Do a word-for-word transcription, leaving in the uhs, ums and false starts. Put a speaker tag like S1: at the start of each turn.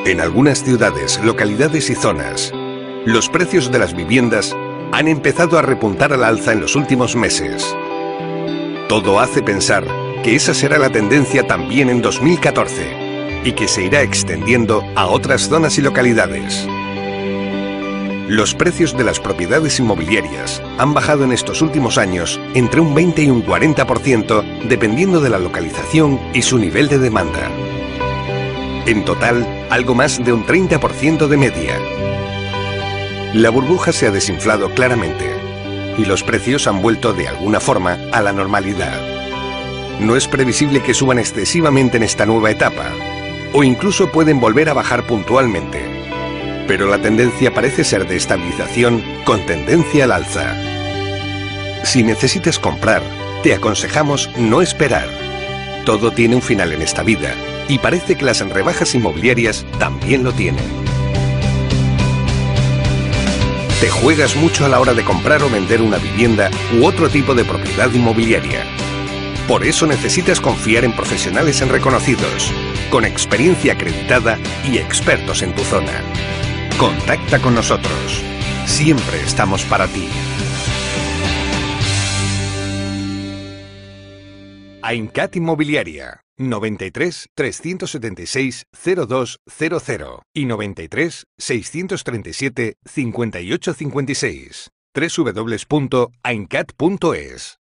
S1: En algunas ciudades, localidades y zonas, los precios de las viviendas han empezado a repuntar al alza en los últimos meses. Todo hace pensar que esa será la tendencia también en dos mil catorce y que se irá extendiendo a otras zonas y localidades. Los precios de las propiedades inmobiliarias han bajado en estos últimos años entre un veinte y un cuarenta por ciento dependiendo de la localización y su nivel de demanda. En total, algo más de un treinta por ciento de media. La burbuja se ha desinflado claramente y los precios han vuelto de alguna forma a la normalidad. No es previsible que suban excesivamente en esta nueva etapa, o incluso pueden volver a bajar puntualmente. Pero la tendencia parece ser de estabilización con tendencia al alza. Si necesitas comprar, te aconsejamos no esperar. Todo tiene un final en esta vida y parece que las rebajas inmobiliarias también lo tienen. Te juegas mucho a la hora de comprar o vender una vivienda u otro tipo de propiedad inmobiliaria. Por eso necesitas confiar en profesionales en reconocidos, con experiencia acreditada y expertos en tu zona. Contacta con nosotros. Siempre estamos para ti. AINCAT Inmobiliaria, noventa y tres, trescientos setenta y seis, cero dos cero cero y noventa y tres, seiscientos treinta y siete, cincuenta y ocho cincuenta y seis. doble u doble u doble u punto aincat punto es